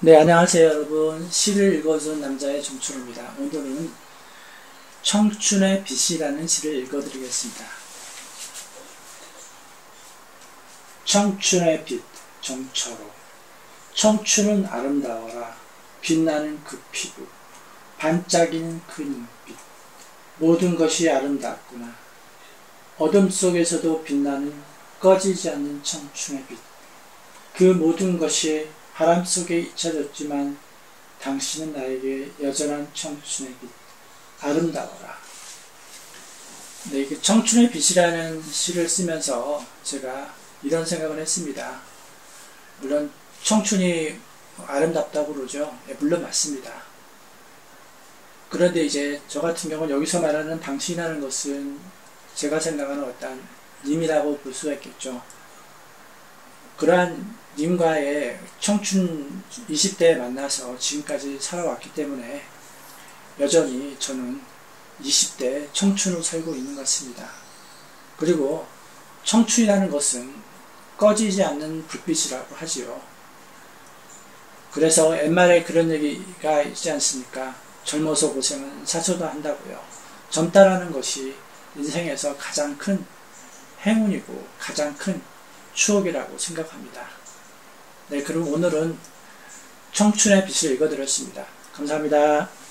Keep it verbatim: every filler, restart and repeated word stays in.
네, 안녕하세요 여러분. 시를 읽어준 남자의 정춘호입니다. 오늘은 청춘의 빛이라는 시를 읽어드리겠습니다. 청춘의 빛, 정철호. 청춘은 아름다워라. 빛나는 그 피부, 반짝이는 그 눈빛. 모든 것이 아름답구나. 어둠 속에서도 빛나는 꺼지지 않는 청춘의 빛. 그 모든 것이 바람 속에 잊혀졌지만 당신은 나에게 여전한 청춘의 빛, 아름다워라. 네, 이게 청춘의 빛이라는 시를 쓰면서 제가 이런 생각을 했습니다. 물론 청춘이 아름답다고 그러죠. 네, 물론 맞습니다. 그런데 이제 저 같은 경우는 여기서 말하는 당신이라는 것은 제가 생각하는 어떤 님이라고 볼 수가 있겠죠. 그러한 님과의 청춘 이십 대에 만나서 지금까지 살아왔기 때문에 여전히 저는 이십 대 청춘을 살고 있는 것 같습니다. 그리고 청춘이라는 것은 꺼지지 않는 불빛이라고 하지요. 그래서 옛말에 그런 얘기가 있지 않습니까? 젊어서 고생은 사소도 한다고요. 젊다라는 것이 인생에서 가장 큰 행운이고 가장 큰 추억이라고 생각합니다. 네, 그럼 오늘은 청춘의 빛을 읽어드렸습니다. 감사합니다.